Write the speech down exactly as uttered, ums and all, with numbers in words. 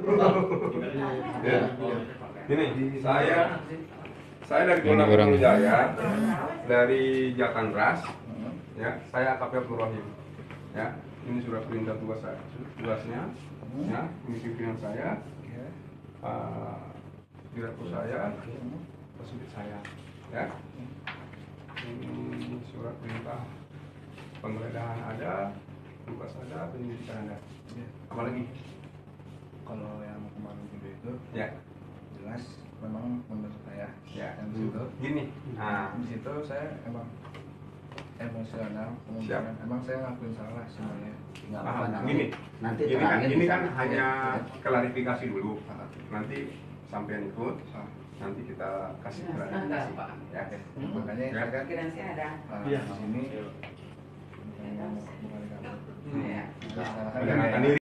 Ya. Gini, saya saya dari Polda Metro Jaya, dari Jakanras, ya, saya A K P Abdul Rahim. Ya, ini surat perintah tugas saya, tugasnya, ya, ini pimpinan saya, uh, direktur saya, pesubit saya, ya. Ini surat perintah penggeledahan ada, tugas ada, penyelidikan ada. Apalagi? Kalau yang kemarin video itu, ya, jelas memang menurut saya, ya, yang di situ, gini, nah, di situ saya emang emosional, kemungkinan emang saya ngakuin salah semuanya. Nggak paham. apa-apa, nanti, Gini, nanti ini kan, terangin ini bisa. kan hanya klarifikasi dulu. Nanti sampean ikut, nanti kita kasih klarifikasi, ya. Makanya Ya. saya kan Kira-kira ada. uh, Iya. di sini bukan mau bukan kamu. Ya. Nah, Menenangkan diri.